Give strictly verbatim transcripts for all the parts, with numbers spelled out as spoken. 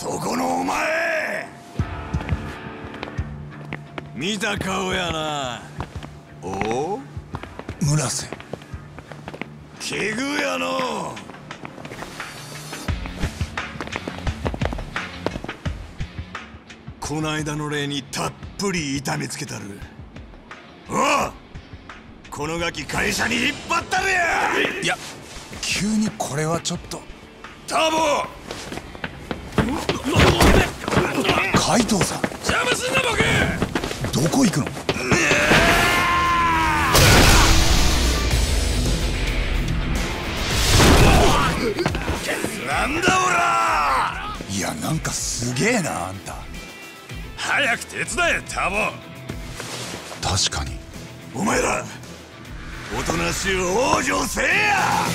そこのお前、見た顔やな。おお、 村瀬。 奇遇やの。こないだの礼にたっぷり痛めつけたる。おう、このガキ会社に引っ張ったるや。 いや、急にこれはちょっと。 ターボ、 海藤さん、 邪魔すんなボケ。 どこ行くの？ なんだおら。 いや、なんかすげえな、あんた。 早く手伝えターボ。 確かに。 お前らおとなしい往生せえや。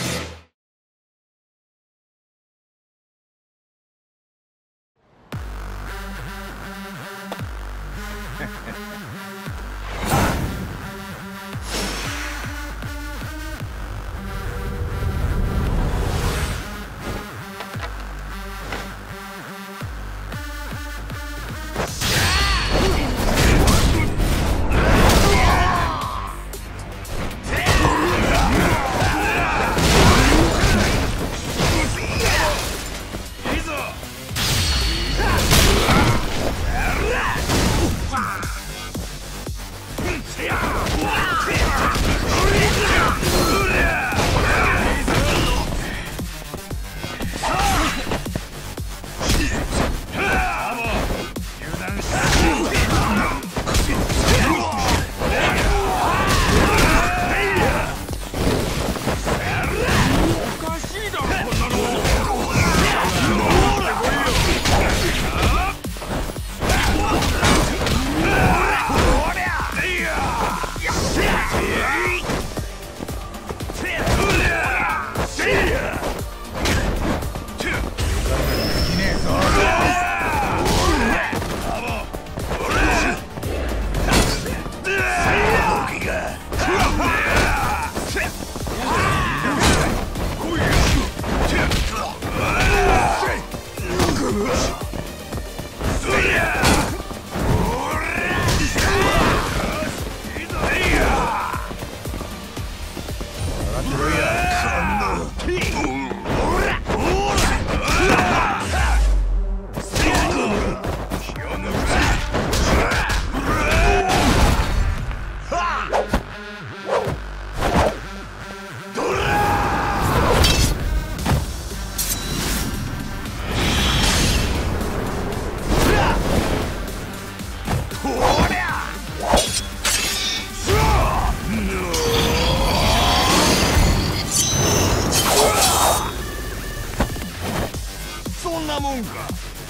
そんなもんか。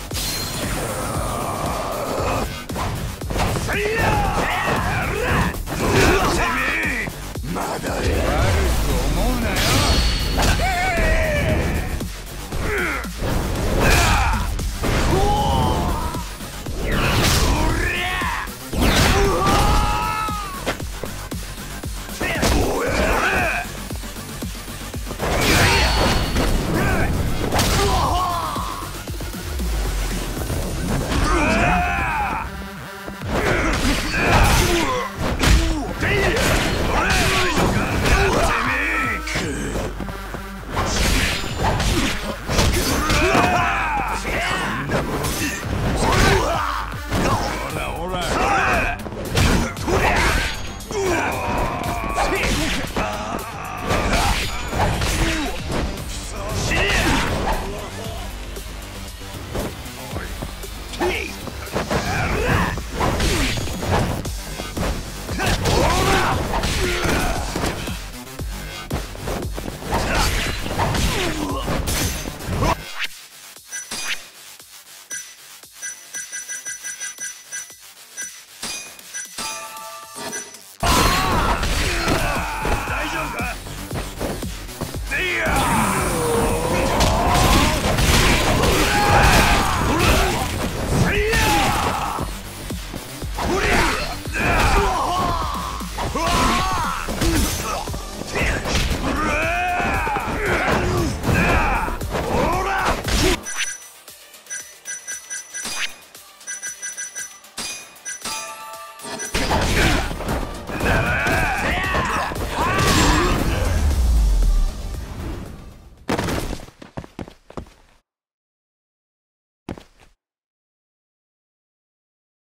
せいやまだや悪く思うなよ。